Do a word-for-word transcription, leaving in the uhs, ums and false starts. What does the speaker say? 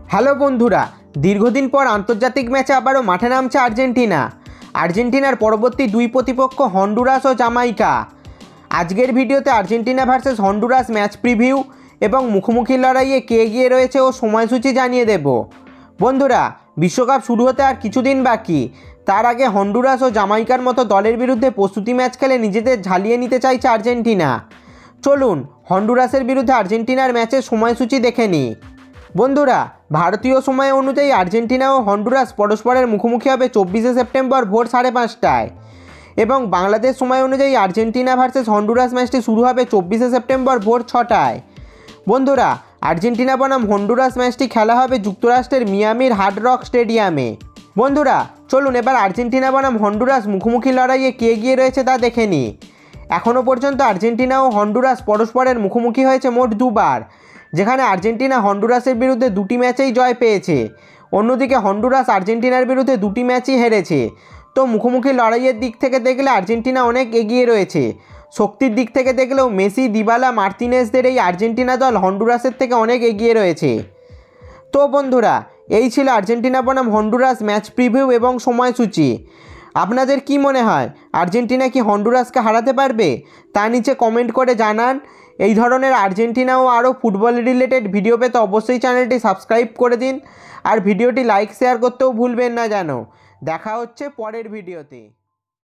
Hello বন্ধুরা, দীর্ঘদিন পর আন্তর্জাতিক ম্যাচে আবারও মাঠে নামছে আর্জেন্টিনা। আর্জেন্টিনার পরবর্তী দুই প্রতিপক্ষ হন্ডুরাস ও জামাইকা। আজকের ভিডিওতে Argentina versus Honduras match preview এবং মুখোমুখি লড়াইয়ে কে এগিয়ে রয়েছে ও সময়সূচি জানিয়ে দেব। বন্ধুরা, বিশ্বকাপ শুরু হতে আর কিছুদিন বাকি। তার আগে হন্ডুরাস ও জামাইকার মতো দলের বিরুদ্ধে প্রস্তুতি ম্যাচ খেলে নিজেদের ঝালিয়ে নিতে চাইছে আর্জেন্টিনা। চলুন হন্ডুরাসের বিরুদ্ধে আর্জেন্টিনার ম্যাচের সময়সূচি দেখে নিই। বন্ধুরা, ভারতীয় সময় অনুযায়ী আর্জেন্টিনা ও হন্ডুরাস পরস্পরের মুখোমুখি হবে চব্বিশে সেপ্টেম্বর ভোর সাড়ে পাঁচটায় এবং বাংলাদেশ সময় অনুযায়ী আর্জেন্টিনা ভার্সেস হন্ডুরাস ম্যাচটি শুরু হবে চব্বিশে সেপ্টেম্বর ভোর ছটায়। বন্ধুরা, আর্জেন্টিনা বনাম হন্ডুরাস ম্যাচটি খেলা হবে যুক্তরাষ্ট্রের মিয়ামির হার্ড রক স্টেডিয়ামে। বন্ধুরা, চলুন এবার আর্জেন্টিনা বনাম হন্ডুরাস মুখোমুখি লড়াইয়ে কে এগিয়ে রয়েছে তা দেখে নিই। এখনও পর্যন্ত আর্জেন্টিনা ও হন্ডুরাস পরস্পরের মুখোমুখি হয়েছে মোট দুবার, যেখানে আর্জেন্টিনা হন্ডুরাসের বিরুদ্ধে দুটি ম্যাচেই জয় পেয়েছে। অন্যদিকে হন্ডুরাস আর্জেন্টিনার বিরুদ্ধে দুটি ম্যাচই হেরেছে। তো মুখোমুখি লড়াইয়ের দিক থেকে দেখলে আর্জেন্টিনা অনেক এগিয়ে রয়েছে। শক্তির দিক থেকে দেখলেও মেসি, দিবালা, মার্তিনেজদের এই আর্জেন্টিনা দল হন্ডুরাসের থেকে অনেক এগিয়ে রয়েছে। তো বন্ধুরা, এই ছিল আর্জেন্টিনা বনাম হন্ডুরাস ম্যাচ প্রিভিউ এবং সময়সূচি। আপনাদের কি মনে হয়, আর্জেন্টিনা কি হন্ডুরাসকে হারাতে পারবে? তা নিচে কমেন্ট করে জানান। এই ধরনের আর্জেন্টিনা ও আরও ফুটবল রিলেটেড ভিডিও পেতে অবশ্যই চ্যানেলটি সাবস্ক্রাইব করে দিন আর ভিডিওটি লাইক শেয়ার করতেও ভুলবেন না যেন। দেখা হচ্ছে পরের ভিডিওতে।